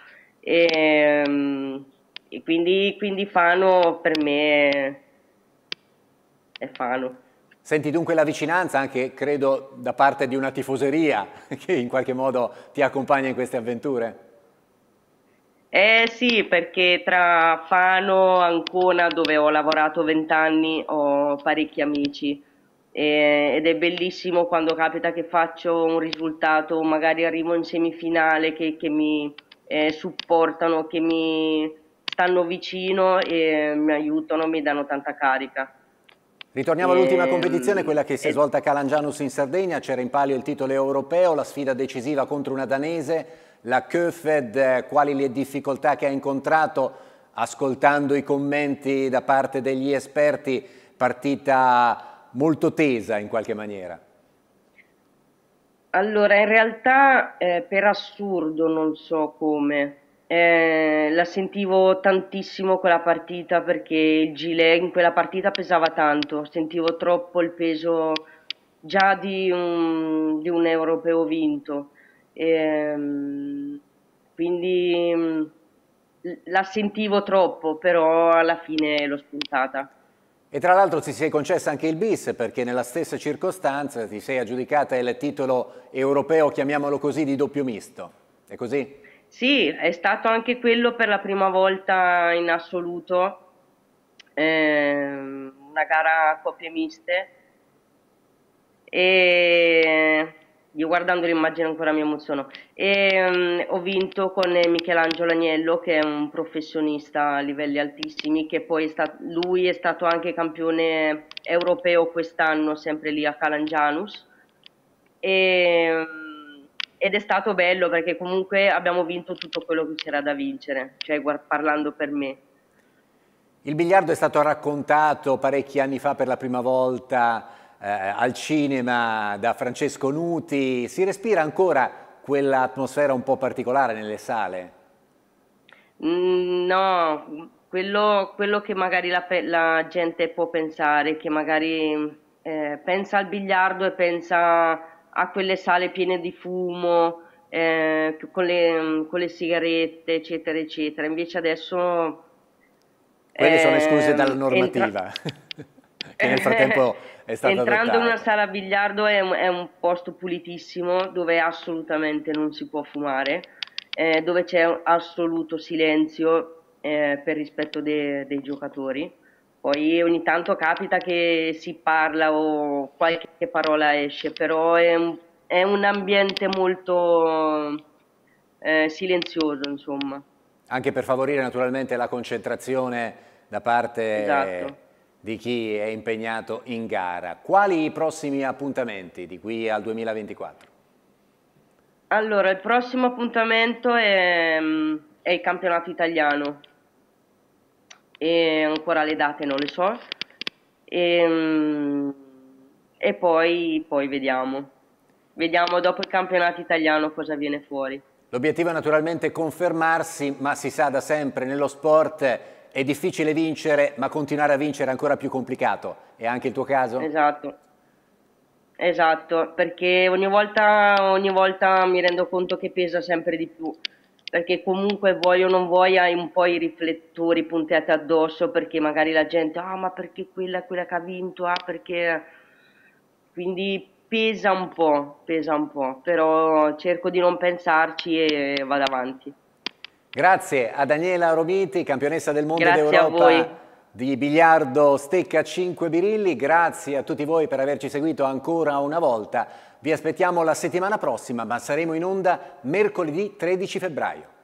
E quindi Fano per me è Fano. Senti dunque la vicinanza anche, credo, da parte di una tifoseria che in qualche modo ti accompagna in queste avventure? Sì, perché tra Fano, Ancona, dove ho lavorato 20 anni, ho parecchi amici ed è bellissimo quando capita che faccio un risultato, magari arrivo in semifinale, che mi supportano, che mi stanno vicino e mi aiutano, mi danno tanta carica. Ritorniamo all'ultima competizione, quella che si è svolta a Calangianus in Sardegna. C'era in palio il titolo europeo, la sfida decisiva contro una danese, la Köfed. Quali le difficoltà che ha incontrato? Ascoltando i commenti da parte degli esperti, partita molto tesa in qualche maniera. Allora, in realtà per assurdo, non so come, la sentivo tantissimo quella partita, perché il gilet in quella partita pesava tanto, sentivo troppo il peso già di un europeo vinto, quindi la sentivo troppo, però alla fine l'ho spuntata. E tra l'altro ti sei concessa anche il bis, perché nella stessa circostanza ti sei aggiudicata il titolo europeo, chiamiamolo così, di doppio misto. È così? Sì, è stato anche quello per la prima volta in assoluto, una gara a coppie miste, e io guardando l'immagine ancora mi emoziono. E ho vinto con Michelangelo Agnello, che è un professionista a livelli altissimi, che poi lui è stato anche campione europeo quest'anno, sempre lì a Calangianus, ed è stato bello perché comunque abbiamo vinto tutto quello che c'era da vincere, cioè parlando per me. Il biliardo è stato raccontato parecchi anni fa per la prima volta al cinema da Francesco Nuti. Si respira ancora quell'atmosfera un po' particolare nelle sale? No, quello che magari la gente può pensare, che magari pensa al biliardo e pensa a quelle sale piene di fumo, con le sigarette, eccetera, eccetera. Invece adesso... Quelle sono escluse dalla normativa, che nel frattempo è stata entrando adottata. in una sala biliardo è un posto pulitissimo, dove assolutamente non si può fumare, dove c'è assoluto silenzio per rispetto dei giocatori. Poi ogni tanto capita che si parla o qualche parola esce, però è un ambiente molto silenzioso, insomma. Anche per favorire naturalmente la concentrazione da parte di chi è impegnato in gara. Quali i prossimi appuntamenti di qui al 2024? Allora, il prossimo appuntamento è il campionato italiano. E ancora le date non le so, e poi vediamo dopo il campionato italiano cosa viene fuori. L'obiettivo è naturalmente confermarsi, ma si sa da sempre nello sport è difficile vincere, ma continuare a vincere è ancora più complicato. È anche il tuo caso? Esatto, perché ogni volta mi rendo conto che pesa sempre di più, perché comunque vuoi o non vuoi hai un po' i riflettori puntati addosso, perché magari la gente, ma perché quella che ha vinto, perché... Quindi pesa un po', però cerco di non pensarci e vado avanti. Grazie a Daniela Romiti, campionessa del mondo d'Europa di biliardo stecca 5 birilli. Grazie a tutti voi per averci seguito ancora una volta. Vi aspettiamo la settimana prossima, ma saremo in onda mercoledì 13 febbraio.